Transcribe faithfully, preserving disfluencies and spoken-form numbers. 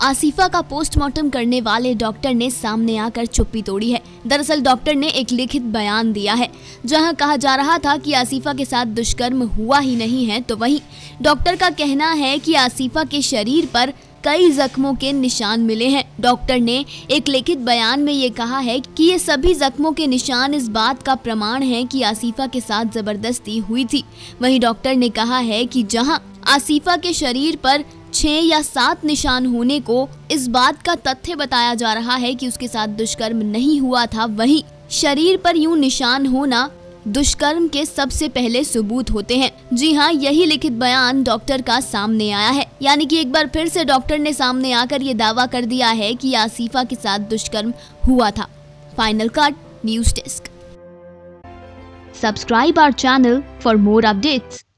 आसिफा का पोस्टमार्टम करने वाले डॉक्टर ने सामने आकर चुप्पी तोड़ी है। दरअसल डॉक्टर ने एक लिखित बयान दिया है जहां कहा जा रहा था कि आसिफा के साथ दुष्कर्म हुआ ही नहीं है, तो वहीं डॉक्टर का कहना है कि आसिफा के शरीर पर कई जख्मों के निशान मिले हैं। डॉक्टर ने एक लिखित बयान में ये कहा है कि ये सभी जख्मों के निशान इस बात का प्रमाण हैं कि आसिफा के साथ जबरदस्ती हुई थी। वहीं डॉक्टर ने कहा है कि जहां आसिफा के शरीर पर छह या सात निशान होने को इस बात का तथ्य बताया जा रहा है कि उसके साथ दुष्कर्म नहीं हुआ था, वहीं शरीर पर यूं निशान होना दुष्कर्म के सबसे पहले सबूत होते हैं। जी हाँ, यही लिखित बयान डॉक्टर का सामने आया है। यानी कि एक बार फिर से डॉक्टर ने सामने आकर ये दावा कर दिया है कि आसिफा के साथ दुष्कर्म हुआ था। Final cut news desk. Subscribe our channel for more updates.